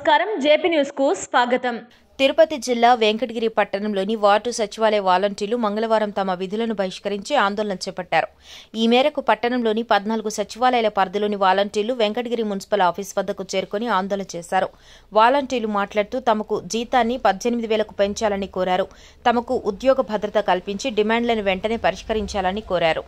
నమస్కారం JP news కు స్వాగతం. తిరుపతి జిల్లా వెంకటగిరి పట్టణంలోని వార్డు సచివాలయ వాలంటీర్లు మంగళవారం తమ విధులను బహిష్కరించి ఆందోళన చేపట్టారు. ఈ మేరకు పట్టణంలోని 14 సచివాలయాల పరిధిలోని వాలంటీర్లు వెంకటగిరి మున్సిపల్ ఆఫీస్ వద్దకు చేరుకుని ఆందోళన చేశారు. వాలంటీర్లు మాట్లాడుతూ తమకు జీతాన్ని 18,000కు పెంచాలని కోరారు. తమకు ఉద్యోగ భద్రత కల్పించి డిమాండ్లను వెంటనే పరిష్కరించాలని కోరారు.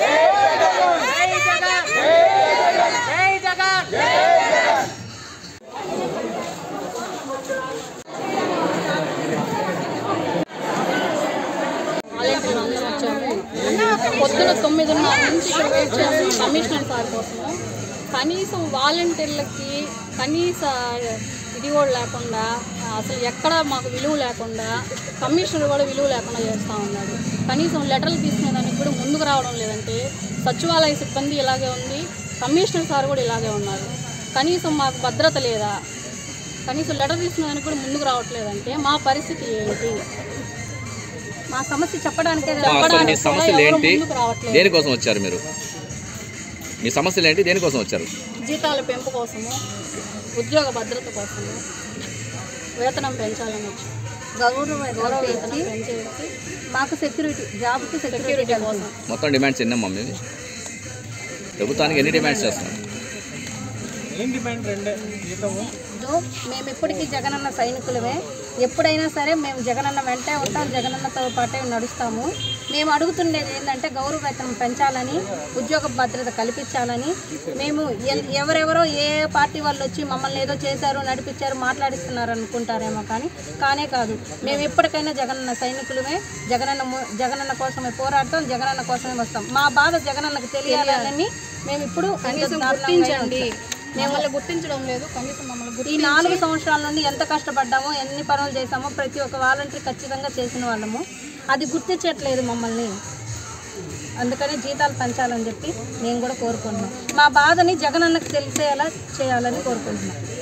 పొద్దున 9:30 నుంచి ఇక్కడ వెయిట్ చేస్తాం కమిషనర్ సార్ కోసము. కనీసం వాలంటీర్లకి కనీస ఇది కూడా లేకుండా, అసలు ఎక్కడ మాకు విలువ లేకుండా, కమిషనర్ కూడా విలువ లేకుండా చేస్తూ ఉన్నాడు. కనీసం లెటర్లు తీసుకునేదానికి కూడా ముందుకు రావడం లేదంటే, సచివాలయ సిబ్బంది ఇలాగే ఉంది, కమిషనర్ సార్ కూడా ఇలాగే ఉన్నారు. కనీసం మాకు భద్రత లేదా, కనీసం లెటర్ తీసుకునేదానికి కూడా ముందుకు రావట్లేదంటే మా పరిస్థితి ఏంటి? మా సమస్య చెప్పడానికి దేనికోసం వచ్చారు మీరు? మీ సమస్యలు ఏంటి? దేనికోసం వచ్చారు? జీతాల పెంపు కోసము, ఉద్యోగ భద్రత కోసము, వేతనం పెంచాలని వచ్చి గౌరవ వేతనం పెంచేసి మాకు జాబ్కి సెక్యూరిటీ కోసం. మొత్తం డిమాండ్స్ ఎన్నమ్మా మీది? ప్రభుత్వానికి ఎన్ని డిమాండ్స్ చేస్తున్నాం? మేము ఇప్పటికీ జగనన్న సైనికులమే. ఎప్పుడైనా సరే మేము జగనన్న వెంటే ఉంటాం, జగనన్నతో పాటే నడుస్తాము. మేము అడుగుతుండేది ఏంటంటే గౌరవ వేతనం పెంచాలని, ఉద్యోగ భద్రత కల్పించాలని. మేము ఎవరెవరో ఏ పార్టీ వాళ్ళు వచ్చి మమ్మల్ని ఏదో చేశారు, నడిపించారు, మాట్లాడిస్తున్నారు అనుకుంటారేమో, కానే కాదు. మేము ఎప్పటికైనా జగనన్న సైనికులమే. జగనన్న కోసమే పోరాడతాం, జగనన్న కోసమే వస్తాం. మా బాధ జగనన్నకు తెలియాలని మేము ఇప్పుడు గుర్తించండి. మమ్మల్ని గుర్తించడం లేదు. కనీసం మమ్మల్ని ఈ 4 సంవత్సరాల నుండి ఎంత కష్టపడ్డామో, ఎన్ని పనులు చేసామో ప్రతి ఒక్క వాలంటీర్ ఖచ్చితంగా చేసిన వాళ్ళము. అది గుర్తించట్లేదు మమ్మల్ని. అందుకని జీతాలు పెంచాలని చెప్పి మేము కూడా కోరుకుంటున్నాం. మా బాధని జగనన్నకు తెలిసేలా చేయాలని కోరుకుంటున్నాం.